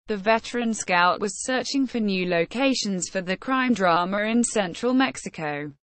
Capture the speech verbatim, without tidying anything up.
The veteran scout was searching for new locations for the crime drama in central Mexico.